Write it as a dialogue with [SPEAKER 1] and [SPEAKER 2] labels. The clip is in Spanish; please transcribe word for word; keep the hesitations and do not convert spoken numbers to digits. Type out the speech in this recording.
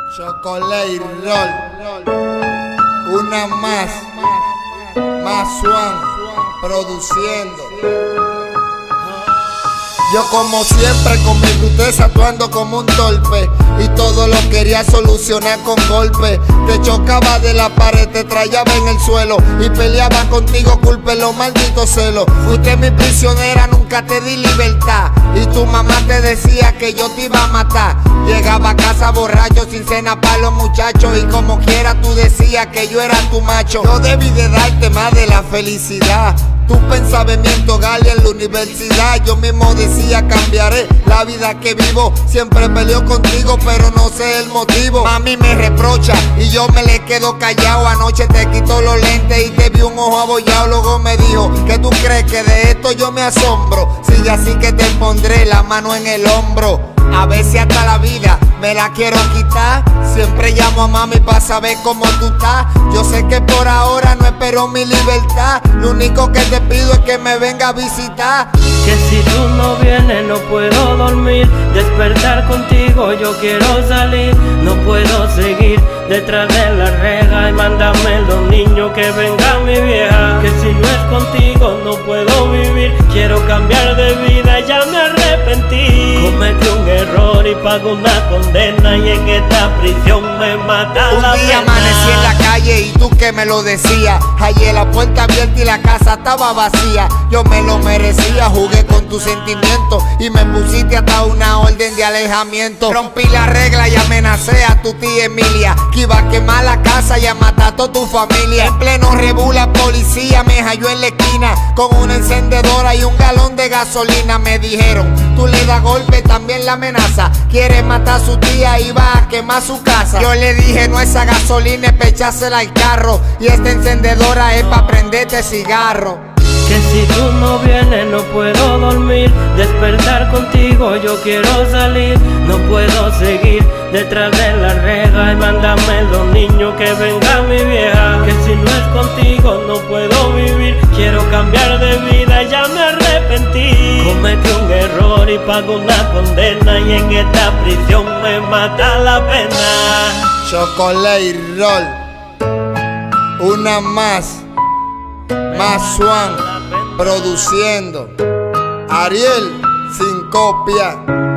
[SPEAKER 1] Chocolate Roll, una más, más Swan, produciendo. Yo como siempre con mi bruteza actuando como un torpe, y todo lo quería solucionar con golpe. Te chocaba de la pared, te trayaba en el suelo y peleaba contigo, culpe los malditos celos. Fuiste mi prisionera, nunca te di libertad, y tu mamá te decía que yo te iba a matar. Llegaba a casa borracho sin cena para los muchachos, y como quiera tú decías que yo era tu macho. Yo debí de darte más de la felicidad. Tú pensabas en mi hogar y en la universidad. Yo mismo decía cambiaré la vida que vivo. Siempre peleo contigo pero no sé el motivo. Mami me reprocha y yo me le quedo callado. Anoche te quitó los lentes y te vi un ojo abollado. Luego me dijo que tú crees que de esto yo me asombro. Sigue así que te pondré la mano en el hombro. A veces hasta la vida me la quiero quitar. Siempre llamo a mami para saber cómo tú estás. Yo sé que por ahora no espero mi libertad. Lo único que te pido es que me venga a visitar.
[SPEAKER 2] Que si tú no vienes no puedo dormir. Despertar contigo yo quiero salir. No puedo seguir detrás de la reja. Y mándame los niños que venga mi vieja. Que si no es contigo no puedo vivir. Quiero cambiar de vida, ya me arrepentí. Cometí un error y pago una condena, y en esta prisión me mata
[SPEAKER 1] un
[SPEAKER 2] la
[SPEAKER 1] día
[SPEAKER 2] pena.
[SPEAKER 1] Amanecí en la calle y tú que me lo decías. Hallé la puerta abierta y la casa estaba vacía. Yo me lo merecía, jugué con tus sentimientos y me pusiste hasta una orden de alejamiento. Rompí la regla y amenacé a tu tía Emilia que iba a quemar la casa y a matar a toda tu familia. En pleno rebú la policía me halló en la esquina con una encendedora y un galón de gasolina. Me dijeron, tú le das golpe, también la amenaza. Quiere matar a su tía y va a quemar su casa. Yo le dije, no, esa gasolina es para echársela al carro, y esta encendedora es para prenderte cigarro.
[SPEAKER 2] Que si tú no vienes no puedo dormir. Despertar contigo yo quiero salir. No puedo seguir detrás de la reja. Y mándame los niños que venga mi vieja. Que si no es contigo no puedo vivir. Quiero cambiar de vida, ya me arrepentí. Cometí un error y pago una condena, y en esta prisión me mata la pena.
[SPEAKER 1] Chocolate Roll, una más, más Swan, produciendo. Ariel sin copia.